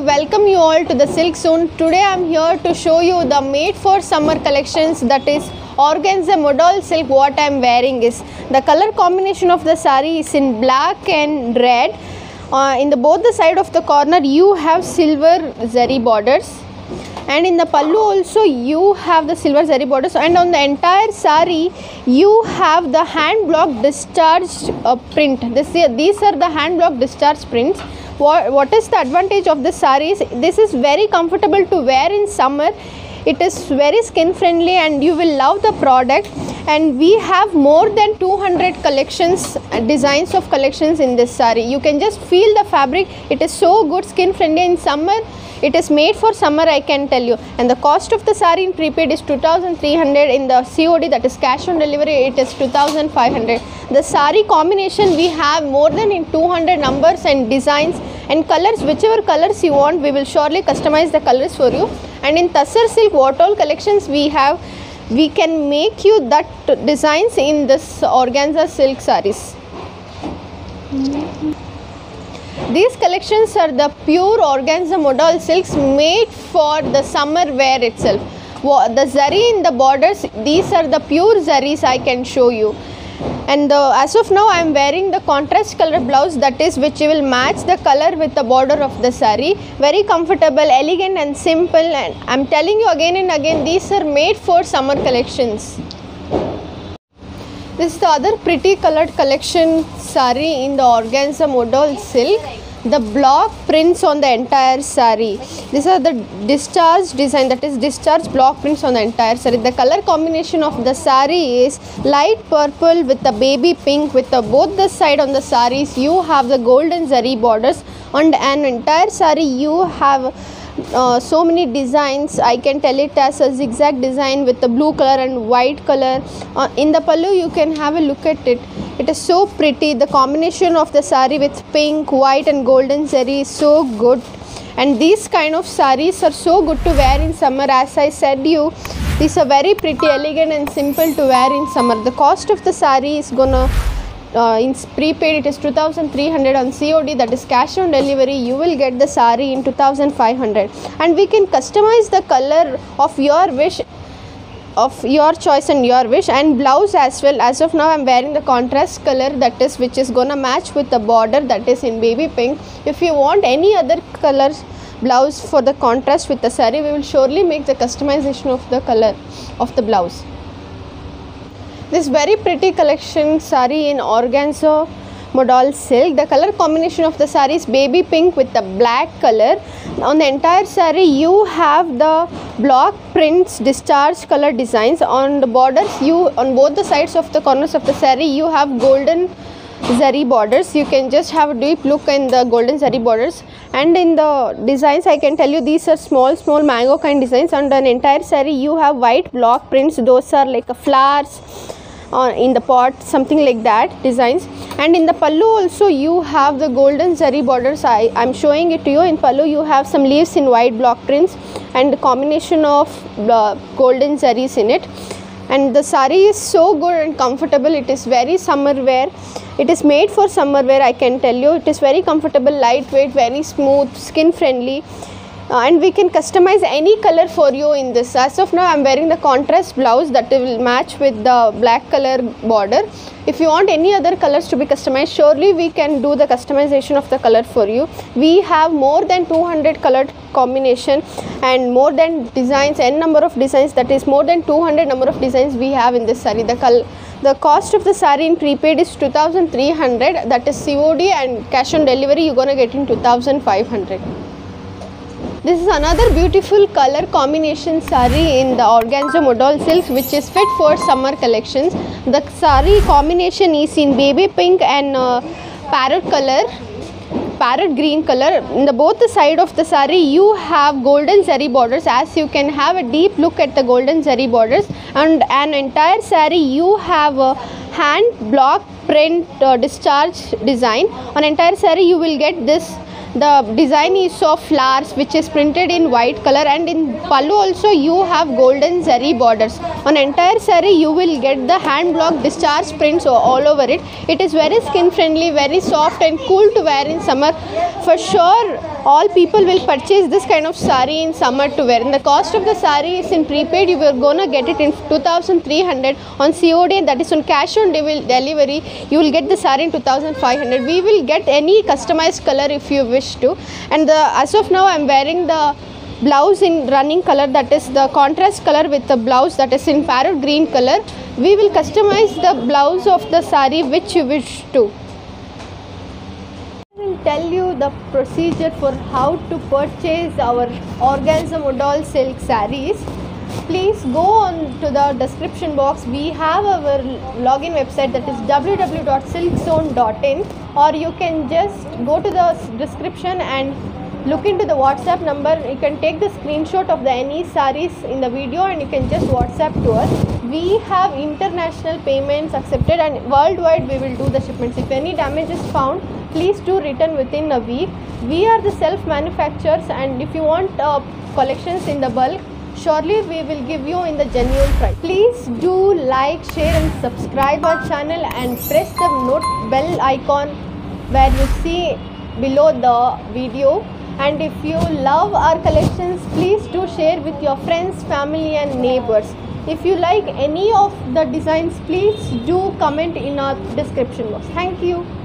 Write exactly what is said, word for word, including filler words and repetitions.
welcome you all to the Silk Zone. Today I am here to show you the made for summer collections, that is organza modal silk. What I am wearing is the color combination of the saree is in black and red. Uh, in the both the side of the corner you have silver zari borders, and in the pallu also you have the silver zari borders, and on the entire saree you have the hand block discharged uh, print. This, these are the hand block discharged prints. What, what is the advantage of this saree is this is very comfortable to wear in summer. It is very skin friendly and you will love the product. And we have more than two hundred collections, uh, designs of collections in this saree. You can just feel the fabric. It is so good, skin friendly in summer. It is made for summer, I can tell you. And the cost of the saree in prepaid is two thousand three hundred. In the C O D, that is cash on delivery, it is two thousand five hundred. The saree combination, we have more than in two hundred numbers and designs and colors. Whichever colors you want, we will surely customize the colors for you. And in Tassar silk, what all collections we have, we can make you that designs in this organza silk sarees. These collections are the pure organza modal silks made for the summer wear itself. The zari in the borders, these are the pure zaris, I can show you. And uh, as of now I am wearing the contrast color blouse, that is which will match the color with the border of the saree. Very comfortable, elegant and simple, and I am telling you again and again, these are made for summer collections. This is the other pretty colored collection saree in the organza modal silk. The block prints on the entire saree. These are the discharged design, that is discharged block prints on the entire saree. The color combination of the saree is light purple with the baby pink. With the both the side on the sarees you have the golden zari borders. On an entire saree you have Uh, so many designs. I can tell it as a zigzag design with the blue color and white color. Uh, in the pallu you can have a look at it. It is so pretty. The combination of the saree with pink, white and golden zari is so good. And these kind of sarees are so good to wear in summer. As I said you, these are very pretty, elegant and simple to wear in summer. The cost of the saree is gonna Uh, in prepaid it is two thousand three hundred. On C O D, that is cash on delivery, you will get the saree in two thousand five hundred. And we can customize the color of your wish, of your choice and your wish, and blouse as well. As of now I am wearing the contrast color, that is which is gonna match with the border, that is in baby pink. If you want any other colors blouse for the contrast with the saree, we will surely make the customization of the color of the blouse. This very pretty collection saree in organza modal silk. The color combination of the saree is baby pink with the black color. On the entire saree you have the block prints, discharged color designs. On the borders, you on both the sides of the corners of the saree you have golden zari borders. You can just have a deep look in the golden zari borders. And in the designs, I can tell you these are small small mango kind designs. On the entire saree you have white block prints. Those are like a flowers uh, in the pot, something like that designs. And in the pallu also you have the golden zari borders. I am showing it to you. In pallu you have some leaves in white block prints and the combination of uh, golden zaris in it. And the saree is so good and comfortable. It is very summer wear. It is made for summer wear, I can tell you. It is very comfortable, lightweight, very smooth, skin friendly. Uh, and we can customize any color for you in this. As of now I am wearing the contrast blouse that will match with the black color border. If you want any other colors to be customized, surely we can do the customization of the color for you. We have more than two hundred color combination and more than designs, n number of designs, that is more than two hundred number of designs we have in this saree. The color, the cost of the saree in prepaid is two thousand three hundred, that is C O D, and cash on delivery you are gonna get in two thousand five hundred. This is another beautiful color combination saree in the organza modal silk, which is fit for summer collections. The saree combination is in baby pink and uh, parrot color, parrot green color. In the both the side of the saree you have golden zari borders. As you can have a deep look at the golden zari borders. And an entire saree you have a hand block print uh, discharge design. On entire saree you will get this. The design is of flowers which is printed in white color, and in pallu also you have golden zari borders. On entire saree you will get the hand block discharge prints all over it. It is very skin friendly, very soft and cool to wear in summer. For sure all people will purchase this kind of saree in summer to wear. And the cost of the saree is in prepaid. You are gonna get it in two thousand three hundred. On C O D, that is on cash on delivery, you will get the saree in two thousand five hundred. We will get any customized color if you wish to. And the, as of now, I am wearing the blouse in running color, that is the contrast color with the blouse that is in parrot green color. We will customize the blouse of the saree which you wish to. I will tell you the procedure for how to purchase our organza modal silk sarees. Please go on to the description box. We have our login website, that is w w w dot silk zone dot in, or you can just go to the description and look into the WhatsApp number. You can take the screenshot of the any sarees in the video and you can just WhatsApp to us. We have international payments accepted and worldwide we will do the shipments. If any damage is found, please do return within a week. We are the self manufacturers, and if you want uh, collections in the bulk, surely we will give you in the genuine price. Please do like, share and subscribe our channel and press the note bell icon where you see below the video. And if you love our collections, please do share with your friends, family and neighbors. If you like any of the designs, please do comment in our description box. Thank you.